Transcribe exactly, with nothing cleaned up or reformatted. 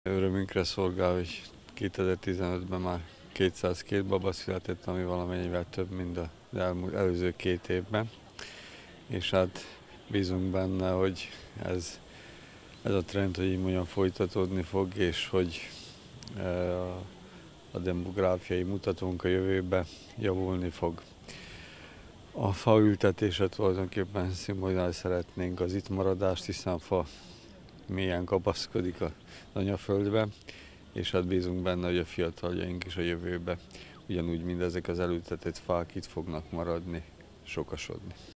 Örömünkre szolgál, hogy kétezer-tizenötben már kétszázkettő baba született, ami valamennyivel több, mint az elmúlt, előző két évben. És hát bízunk benne, hogy ez, ez a trend, hogy így mondjam, folytatódni fog, és hogy e, a, a demográfiai mutatónk a jövőben javulni fog. A faültetése tulajdonképpen szimbolizálni szeretnénk az itt maradást, hiszen a fa mélyen kapaszkodik az anyaföldbe, és hát bízunk benne, hogy a fiataljaink is a jövőbe ugyanúgy, mint ezek az elültetett fák itt fognak maradni, sokasodni.